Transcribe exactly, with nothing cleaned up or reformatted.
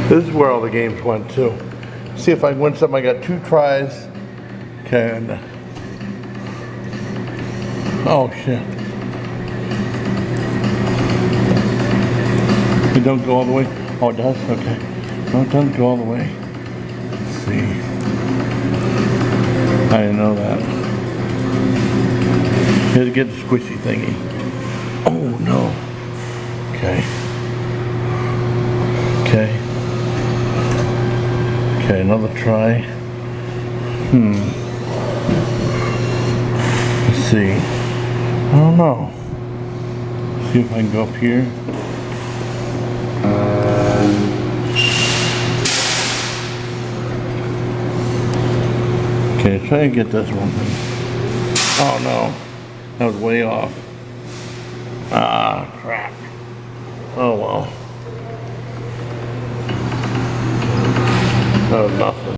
This is where all the games went too. See if I can win something. I got two tries. Okay. And, oh shit. It don't go all the way. Oh, it does? Okay. No, it doesn't go all the way. Let's see. I didn't know that. You had to get the squishy thingy. Oh no. Okay. Okay. Okay, another try. Hmm. Let's see. I don't know. See if I can go up here. Okay, try and get this one thing. Oh no. That was way off. Ah, crap. Oh well. That was nothing.